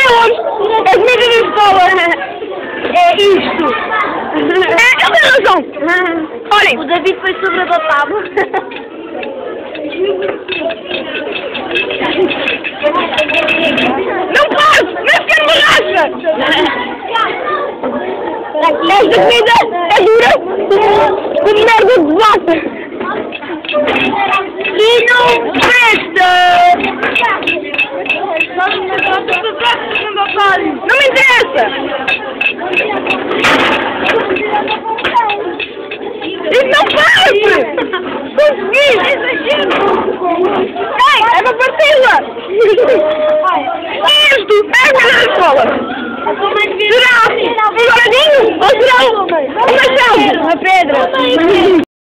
onde? A comida da escola é isto. Ele tem razão. Olhem. O David foi sobredotado. Não posso! Nem sequer me racha! Esta comida é dura como merda de vaca! E não presta! Não me interessa! Isso não passa! Consegui! Ei, é para parti-la! Isto é a coisa da escola! Será um douradinho ou será uma chave? Uma pedra!